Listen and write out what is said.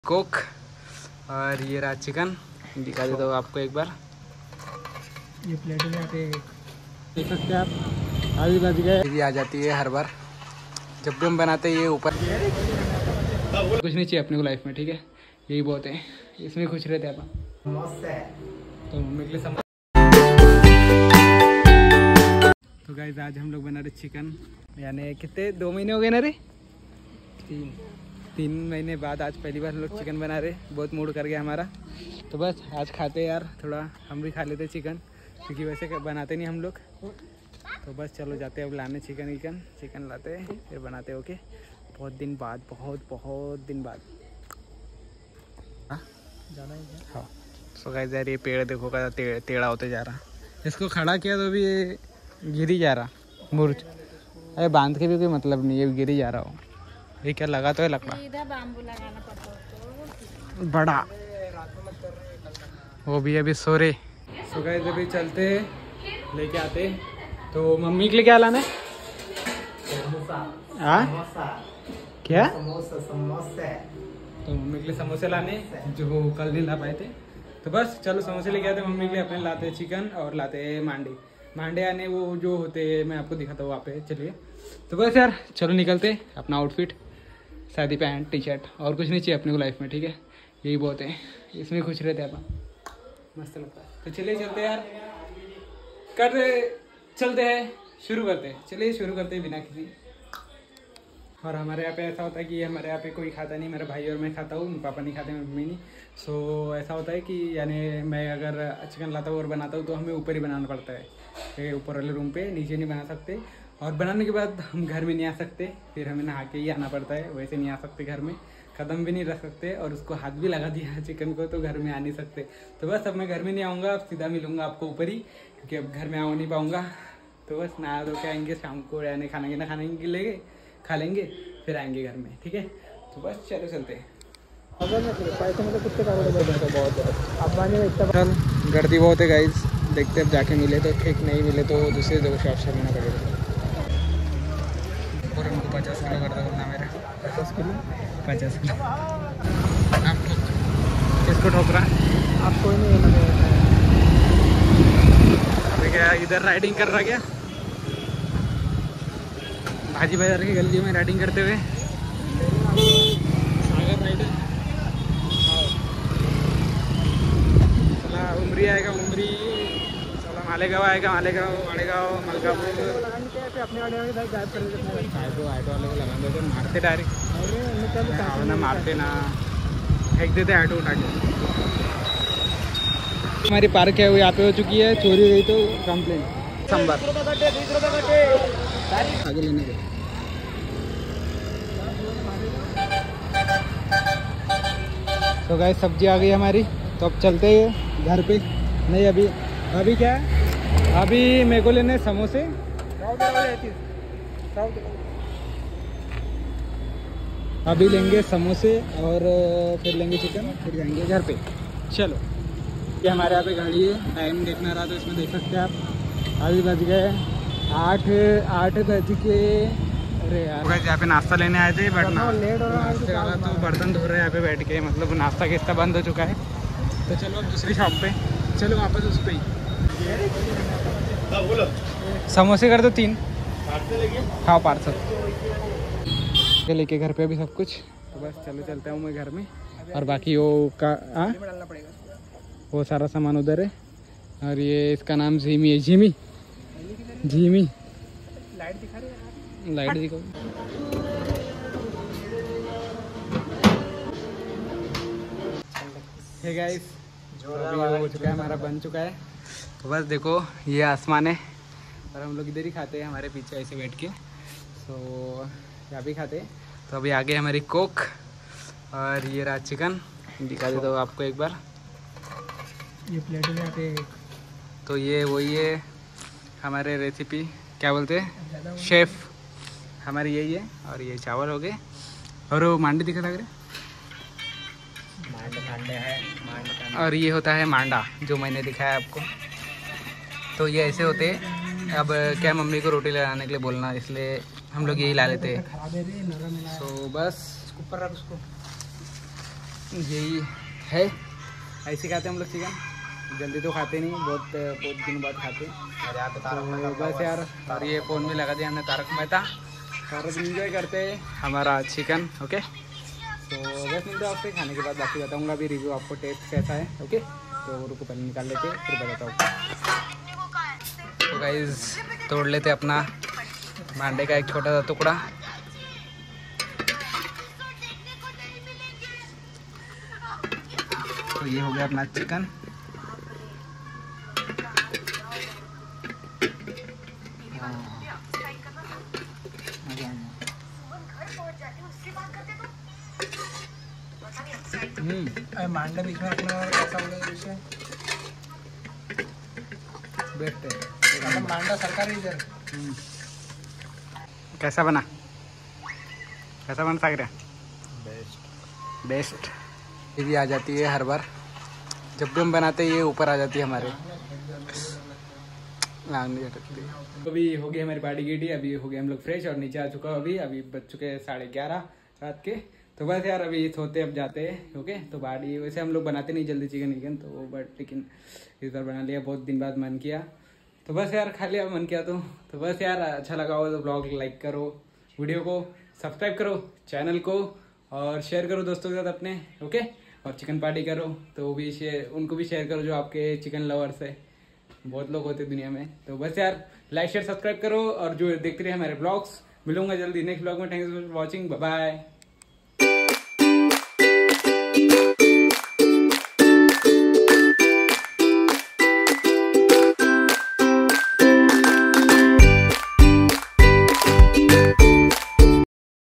Coke और ये रहा चिकन। दिखा देता हूँ आपको एक बार। ये प्लेट में आते देख सकते हैं आप। आधी बज गए। ये आ जाती है हर बार जब भी हम बनाते हैं। ये ऊपर कुछ नहीं चाहिए अपने को लाइफ में, ठीक है, यही बहुत है, इसमें खुश रहते हैं अपन। तो मम्मी के लिए तो गाइस आज हम लोग बना रहे चिकन। यानी कितने 2 महीने हो गए ना रे? 3 महीने बाद आज पहली बार हम लोग चिकन बना रहे। बहुत मूड कर गया हमारा, तो बस आज खाते यार, थोड़ा हम भी खा लेते चिकन, क्योंकि वैसे बनाते नहीं हम लोग। तो बस चलो जाते हैं अब लाने चिकन लाते हैं, फिर बनाते। ओके, बहुत दिन बाद, बहुत दिन बाद जाना है क्या? हाँ। सो गाइस यार ये पेड़ देखो का टेढ़ा होते जा रहा। इसको खड़ा किया तो भी ये गिर ही जा रहा मुर्च। अरे बांध के भी कोई मतलब नहीं, ये गिर ही जा रहा हो। ये क्या लगा तो है लकड़ा बाम्बू लगाना पड़ता बड़ा, वो भी अभी सो रहे। सो गाइस अभी चलते लेके आते। तो मम्मी के लिए क्या लाना है? क्या? समोसा। तो मम्मी के लिए समोसे लाने जो कल नहीं ला पाए थे। तो बस चलो समोसे लेके आते मम्मी के लिए। अपने लाते चिकन और लाते मांडे आने, वो जो होते मैं आपको दिखाता हूँ वहाँ पे। चलिए तो बस यार चलो निकलते। अपना आउटफिट शादी पैंट टी शर्ट और कुछ नहीं चाहिए अपने को लाइफ में, ठीक है, यही बहुत है, इसमें खुश रहते हैं अपन, मस्त लगता है। तो चलिए चलते यार, चलते हैं, शुरू करते हैं। चलिए शुरू करते हैं बिना किसी। और हमारे यहाँ पे ऐसा होता है कि हमारे यहाँ पे कोई खाता नहीं, मेरा भाई और मैं खाता हूँ, पापा नहीं खाते, मम्मी नहीं। सो ऐसा होता है कि यानी मैं अगर चिकन लाता हूँ और बनाता हूँ तो हमें ऊपर ही बनाना पड़ता है, ऊपर वाले रूम पे, नीचे नहीं बना सकते। और बनाने के बाद हम घर में नहीं आ सकते, फिर हमें नहा के ही आना पड़ता है। वैसे नहीं आ सकते घर में, कदम भी नहीं रख सकते, और उसको हाथ भी लगा दिया चिकन को तो घर में आ नहीं सकते। तो बस अब मैं घर में नहीं आऊँगा, अब सीधा मिलूँगा आपको ऊपर ही, क्योंकि अब घर में आ नहीं पाऊँगा। तो बस नहा धो के आएंगे, शाम को यानी खाने के लिए खा लेंगे, फिर आएंगे घर में, ठीक है। तो बस चलो चलते हैं। पैसे मतलब कितने का बहुत है। चल गर्दी बहुत है गाइस, देखते अब जाके मिले तो ठीक, नहीं मिले तो दूसरे जगह शॉप से लेना पड़ेगा। और हमको 50 किलो कर दो ना मेरा। 50 किलो आप किसको ठोक रहा है? आप कोई नहीं अभी क्या इधर राइडिंग कर रहा क्या? भाजी बाजार की गलियों में राइडिंग करते हुए सागर राइडर। चला उमरी आएगा, उमरी चला मालेगांव आएगा, मालेगांव मलकापुर। अपने ऑटो वाले को लगा देते, मारते डायरेक्ट ना, मारते ना, फेंक देते ऑटो उठा के। हमारी पार्क है वो यहाँ पे हो चुकी है, चोरी हो गई तो कंप्लेन। संबर आगे लेने के। तो गाइस सब्जी आ गई हमारी, तो अब चलते हैं घर पे। नहीं अभी क्या है, अभी मेरे को लेने समोसे, अभी लेंगे समोसे और फिर लेंगे चिकन, फिर जाएंगे घर पे। चलो ये हमारे यहाँ पे गाड़ी है, टाइम देखना रहा तो इसमें देख सकते हैं आप। अभी बज गए 8 बज के। अरे यार यहाँ पे नाश्ता लेने आए थे, बट नाश्ते वाला तो बर्तन धो रहे हैं यहाँ पे बैठ के, मतलब नाश्ता किस्ता बंद हो चुका है। तो चलो अब दूसरी शॉप पे, चलो वापस उस पर ही। समोसे कर दो 3। हाँ पार्सल लेके घर पे अभी सब कुछ। तो बस चलो चलता हूँ मैं घर में, और बाकी वो का वो सारा सामान उधर है। और ये इसका नाम झीमी है, झीमी लाइट दिखा रही है, लाइट दिखाओ। हे गाइस अभी हो चुका है हमारा, बन चुका है। तो बस देखो ये आसमान है, और हम लोग इधर ही खाते हैं, हमारे पीछे ऐसे बैठ के। तो यहाँ भी खाते हैं। तो अभी आगे हमारी कोक और ये रहा चिकन। दिखा देता हूँ आपको एक बार। ये प्लेट में आते। तो ये वही है हमारे रेसिपी, क्या बोलते हैं, शेफ हमारी यही है। और ये चावल हो गए, और वो मांडी दिखा लग रहे, मांडे है। और ये होता है मांडा जो मैंने दिखाया आपको। तो ये ऐसे होते हैं। अब क्या मम्मी को रोटी लगाने के लिए बोलना, इसलिए हम लोग यही ला लेते हैं। तो बस ऊपर रख उसको। यही है, ऐसे खाते हम लोग चिकन, जल्दी तो खाते नहीं, बहुत दिनों बाद खाते। तो बस यार, और ये फ़ोन में लगा दिया हमने तारक मेहता, और इन्जॉय करते हैं हमारा चिकन। ओके, तो बस मिलते हैं आपसे खाने के बाद, बाकी बताऊंगा अभी रिव्यू आपको टेस्ट कैसा है। ओके, तो रुको पहले निकाल लेते फिर बताता हूँ। तो गाइस तोड़ लेते अपना मांडे का एक छोटा सा टुकड़ा। तो ये हो गया अपना चिकन। मांडा बीच में रखने वाला कैसा हो गया विषय? बेस्ट है मांडा सरकारी इधर। कैसा बना, कैसा बन सक रहा? बेस्ट। ये भी आ जाती है हर बार, जब भी हम बनाते हैं ये ऊपर आ जाती है हमारे, नहीं अटकती। अभी हो गई हमारी पार्टी गिटी, अभी हो गए हम लोग फ्रेश और नीचे आ चुका हूँ। अभी बज चुके हैं 11:30 रात के। तो बस यार अभी सोते अब जाते हैं। ओके, तो पार्टी वैसे हम लोग बनाते नहीं जल्दी चिकन, तो बट लेकिन इस बार बना लिया, बहुत दिन बाद मन किया, तो बस यार खा लिया मन किया। तो बस यार अच्छा लगा हो तो ब्लॉग लाइक करो, वीडियो को सब्सक्राइब करो, चैनल को और शेयर करो दोस्तों के साथ अपने। ओके, और चिकन पार्टी करो तो वो भी उनको भी शेयर करो जो आपके चिकन लवर्स है, बहुत लोग होते दुनिया में। तो बस यार लाइक शेयर सब्सक्राइब करो और जो देखते रहे हमारे ब्लॉग्स। मिलूंगा जल्दी नेक्स्ट ब्लॉग में। Thanks for watching, bye bye.